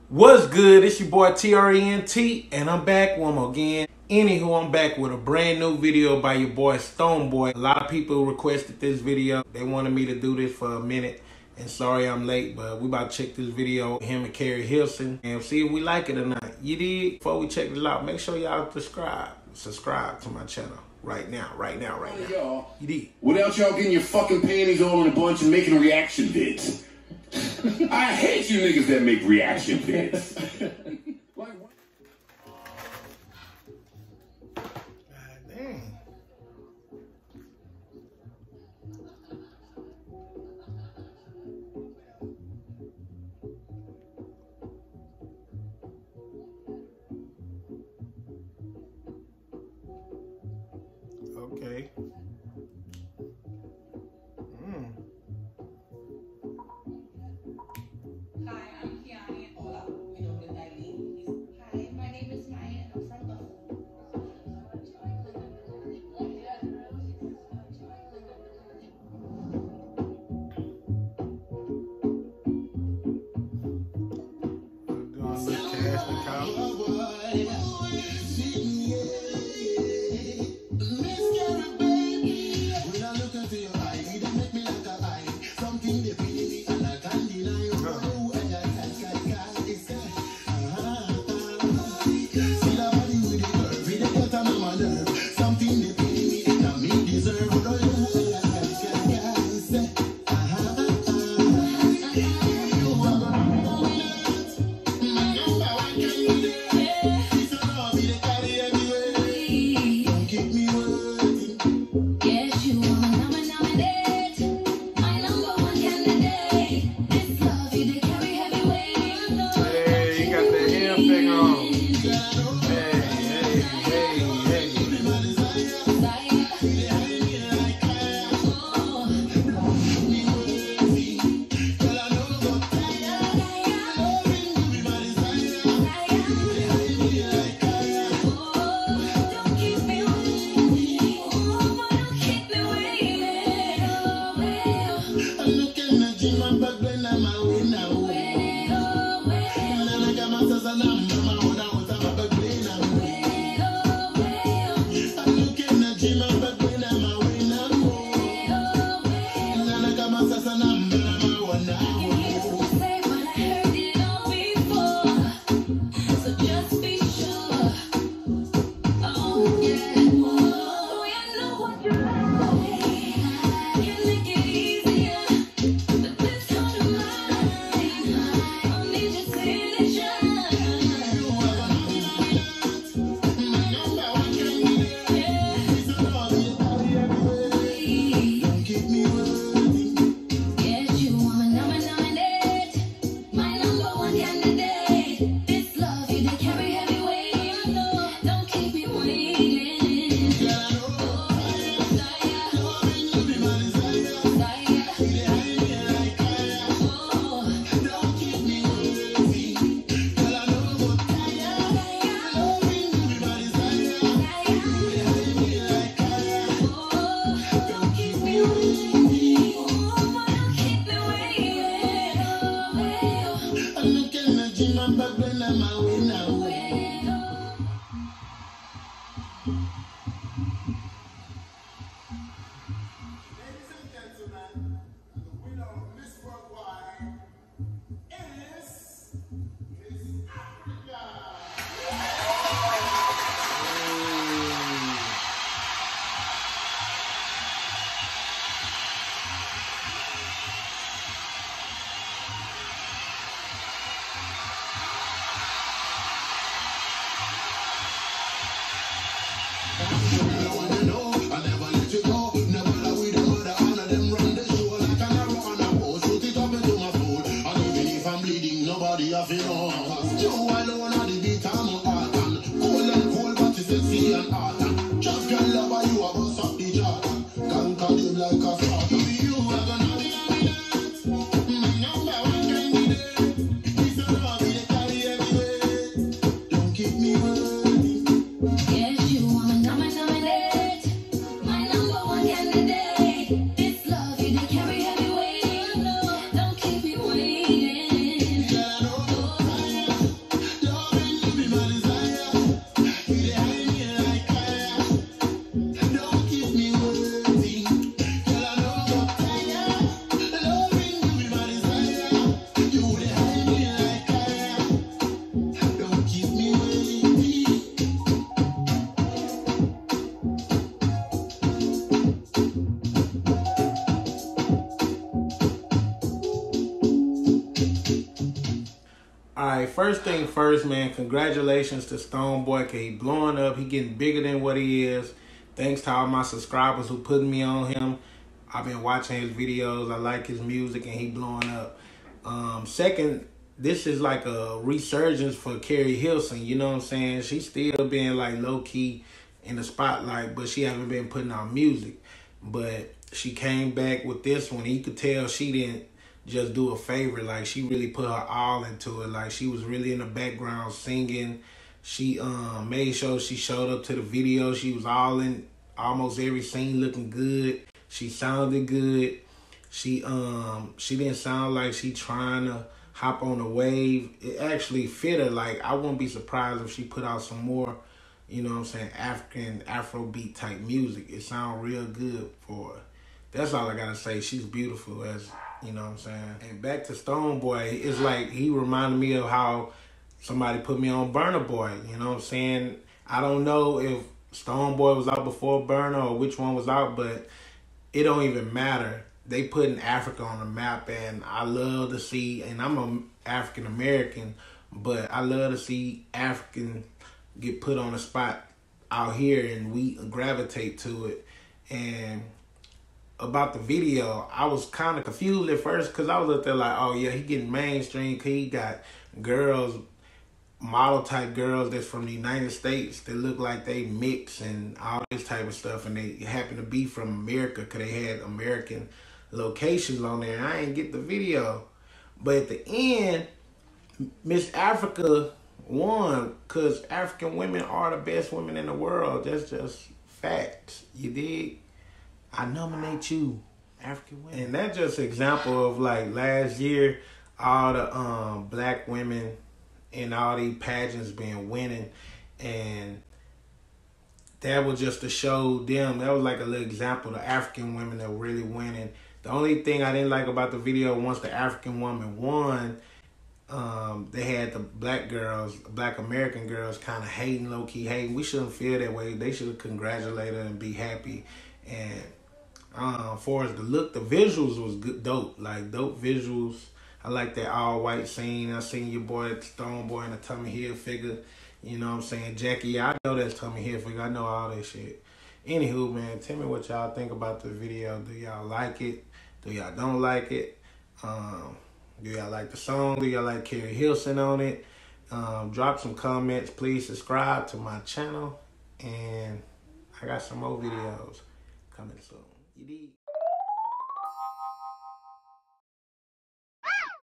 What's good? It's your boy TRENT, and I'm back one more again. Anywho, I'm back with a brand new video by your boy Stonebwoy. A lot of people requested this video. They wanted me to do this for a minute, and sorry I'm late, but we about to check this video, him and Keri Hilson, and see if we like it or not. You dig? Before we check it out, make sure y'all subscribe to my channel right now. Y'all, you dig? Without y'all getting your fucking panties all in a bunch and making reaction vids. I hate you niggas that make reaction vids. Like what? God dang. Okay. Hi, I'm Kiani. Hola, mi nombre es Aileen. Hi, my name is Maya and I'm from Buffalo. We're doing the casting call. Carry heavyweight. All right, first thing first, man, congratulations to Stonebwoy, cause he blowing up. He getting bigger than what he is. Thanks to all my subscribers who putting me on him. I've been watching his videos. I like his music, and he blowing up. Second, this is like a resurgence for Keri Hilson. You know what I'm saying? She's still being like low key in the spotlight, but she haven't been putting out music. But she came back with this one. You could tell she didn't just do a favor. Like, she really put her all into it. Like, she was really in the background singing. She made sure she showed up to the video. She was all in almost every scene, looking good. She sounded good. She didn't sound like she trying to hop on a wave. It actually fit her. Like, I wouldn't be surprised if she put out some more, you know what I'm saying, African Afrobeat type music. It sound real good for her. That's all I gotta say. She's beautiful, as you know what I'm saying. And back to Stonebwoy, it's like he reminded me of how somebody put me on Burna Boy. You know what I'm saying? I don't know if Stonebwoy was out before Burna or which one was out, but it don't even matter. They putting Africa on the map, and I love to see, and I'm an African American, but I love to see African get put on the spot out here, and we gravitate to it. And about the video, I was kind of confused at first, because I was up there like, oh yeah, he getting mainstream, because he got girls, model type girls that's from the United States that look like they mix and all this type of stuff, and they happen to be from America because they had American locations on there, and I ain't get the video. But at the end, Miss Africa won, because African women are the best women in the world. That's just facts. You dig? I nominate you, African women. And that's just an example of, like, last year, all the black women in all these pageants being winning, and that was just to show them. That was like a little example, the African women that were really winning. The only thing I didn't like about the video, once the African woman won, they had the black girls, black American girls, kind of hating, low-key hating. We shouldn't feel that way. They should congratulate her and be happy. And for as the look, the visuals was good, dope, like dope visuals. I like that all-white scene. I seen your boy Stonebwoy in a Tommy Hilfiger. You know what I'm saying? Jackie, I know that's Tommy Hilfiger. I know all that shit. Anywho, man, tell me what y'all think about the video. Do y'all like it? Do y'all don't like it? Do y'all like the song? Do y'all like Keri Hilson on it? Drop some comments. Please subscribe to my channel. And I got some more videos coming soon. You dig?